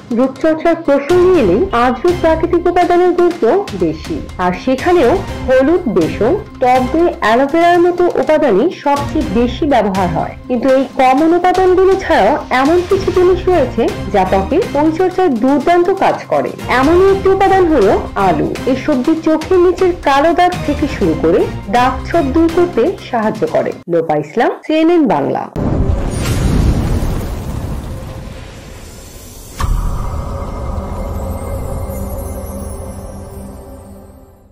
রূপচর্চার প্রসঙ্গে এলেই আজও প্রাকৃতিক উপাদানের গুরুত্ব বেশি, আর সেখানেও হলুদ, বেসন, টক দই, অ্যালোভেরার মতো উপাদানই সবচেয়ে বেশি ব্যবহার হয়। কিন্তু এই কমন উপাদানগুলো ছাড়াও এমন কিছু জিনিস রয়েছে যা ত্বকের পরিচর্যায় দুর্দান্ত কাজ করে। এমনই একটি উপাদান হলো আলু। এই সবজি চোখের নিচের কালো দাগ থেকে শুরু করে দাগ ছোপ দূর করতে সাহায্য করে। লোপা ইসলাম, CNN বাংলা।